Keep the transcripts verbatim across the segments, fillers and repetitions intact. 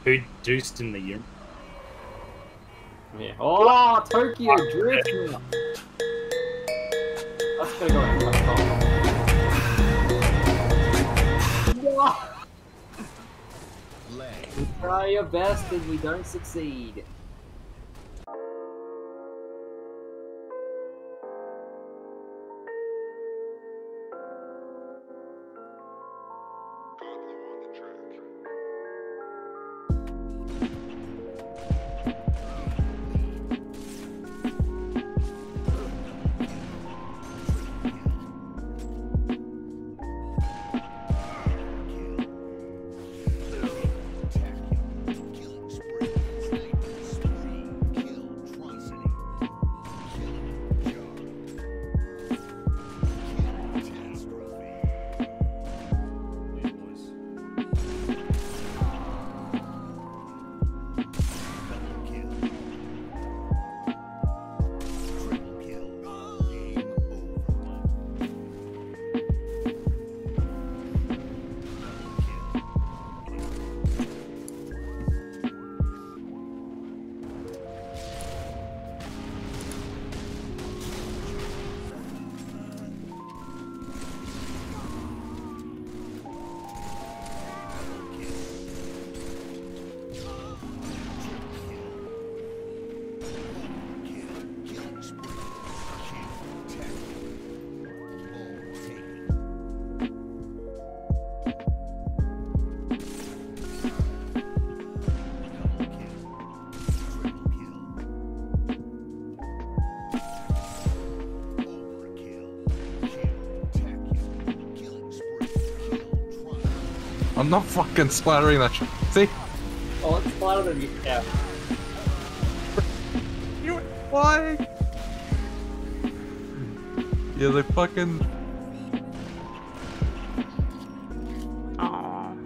Who juiced in the year? Yeah. Oh, Tokyo Drift now. That's gonna go in the top. We try your best and we don't succeed. I'm not fucking splattering that shit. See? Oh, it's flatter than you. Yeah. You why? Yeah, they fucking. Aww.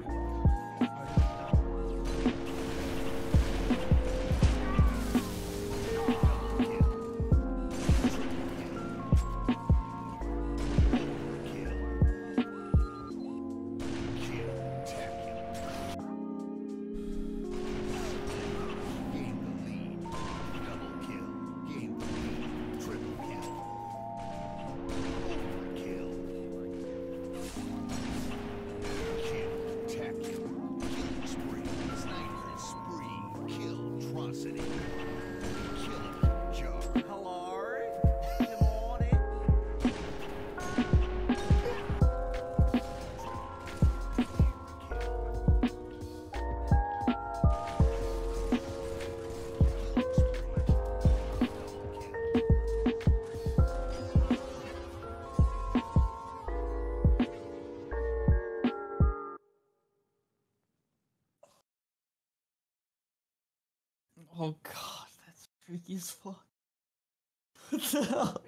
Oh god, that's freaky as fuck. What the hell?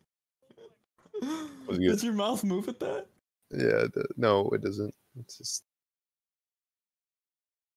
Was good. Does your mouth move at that? Yeah, the, no, it doesn't. It's just